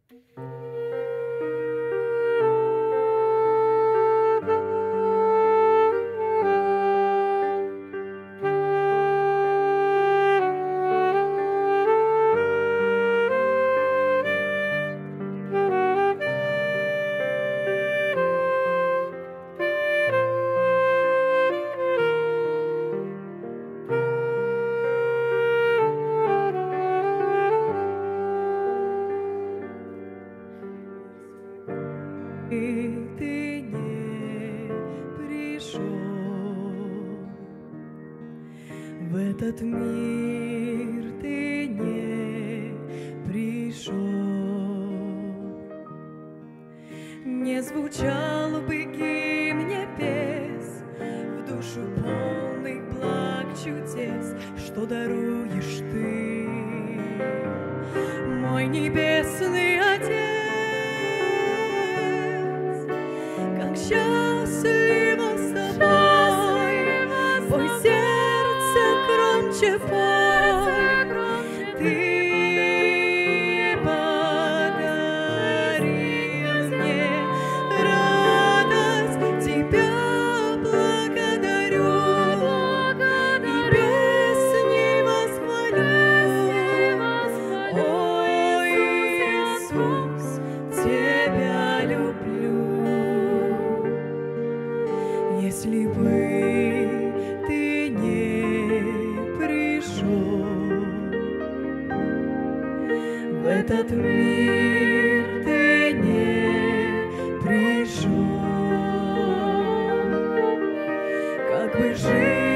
Ты не пришел в этот мир, ты не пришел, не звучал бы гимне пес в душу полный благ чудес, что даруешь ты, мой небесный Отец. Как счастливо с тобой, пой сердце громче пой, ты подарил мне радость, тебя благодарю и песней восхвалю. О, Иисус, тебя люблю. Если бы ты не пришел в этот мир, ты не пришел, как бы жить.